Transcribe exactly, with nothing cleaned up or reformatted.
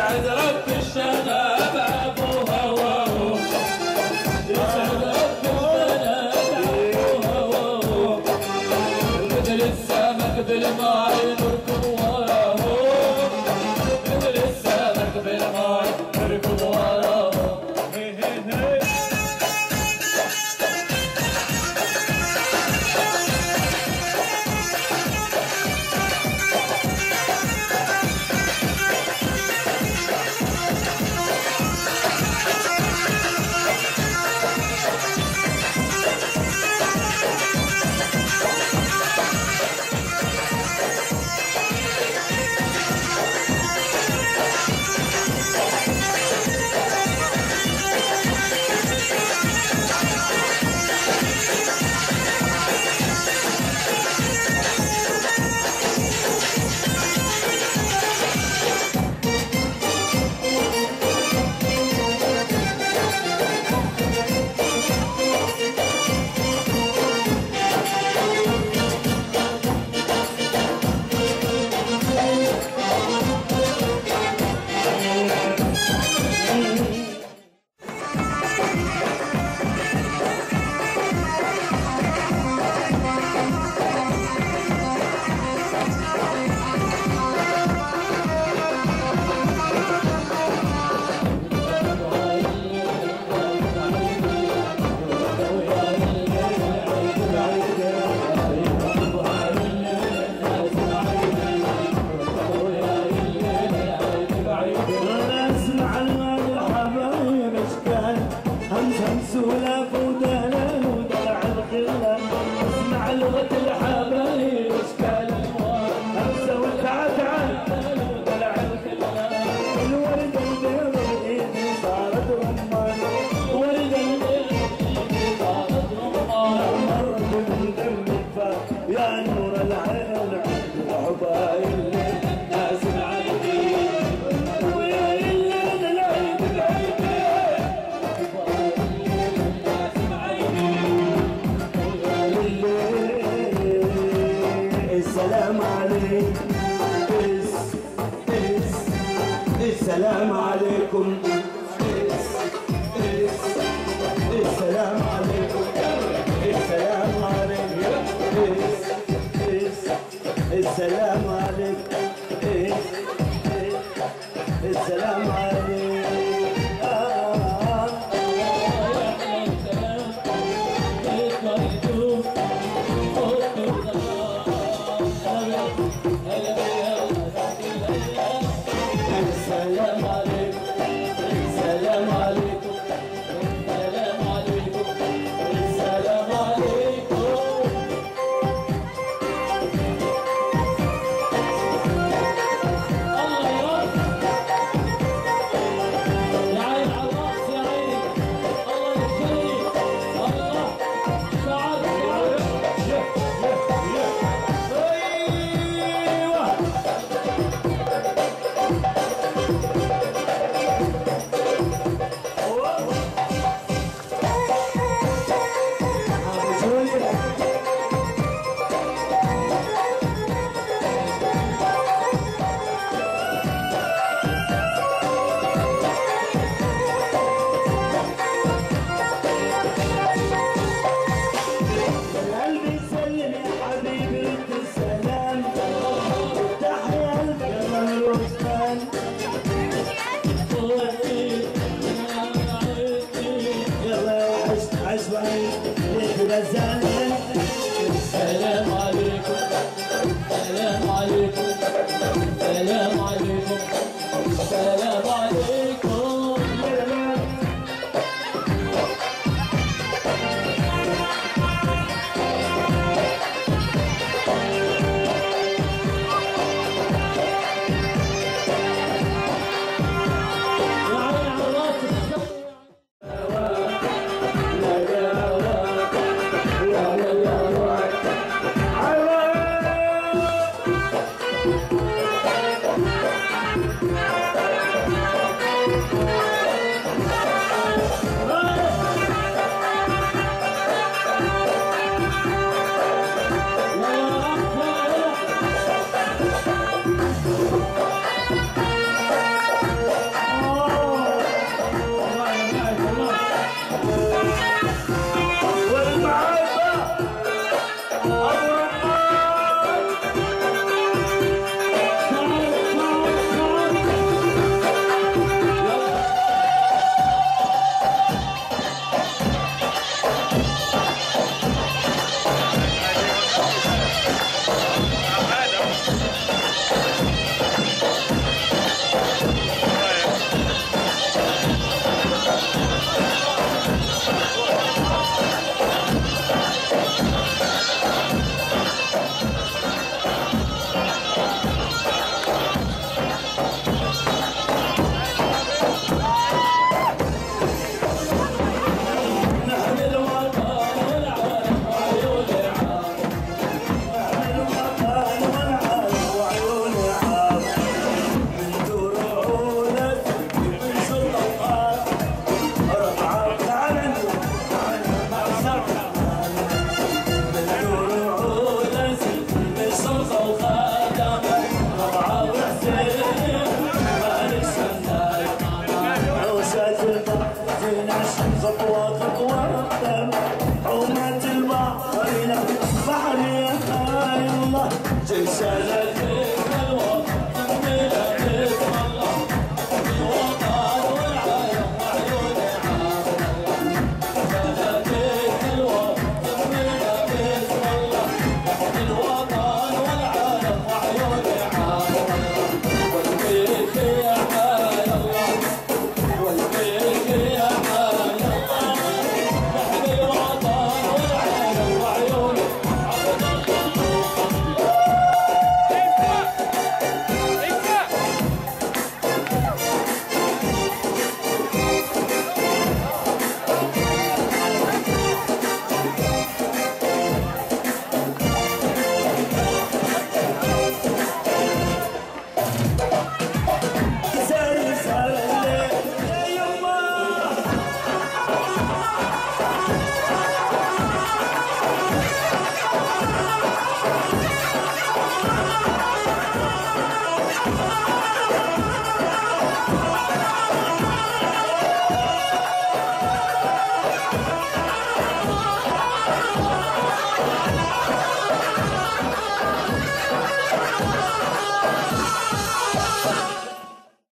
يسعد رب الشباب ابوها وهو يسعد رب الشباب ابوها وهو مثل السمك بالماء نركض وراه مثل السمك بالماء نركض وراه سولف ودلال ودلع الخلة اسمع لغة الحبايب اشكال الوان همسة والعتعة ودلع الخلة الورد البيض بايدي صارت رمان ورد البيض بايدي صارت رمان مرت من دمي فات يا نور العين وحباي الليل ناس العيدين السلام عليك اس اس السلام عليكم اس اس السلام عليكم السلام عليكم اس اس السلام عليكم اس اس السلام عليكم السلام عليكم السلام عليكم السلام عليكم السلام عليكم الله يرحمك يا عين على الراس يا عيني الله يخليك الله سعد السلام عليكم السلام عليكم السلام عليكم السلام عليكم Yeah.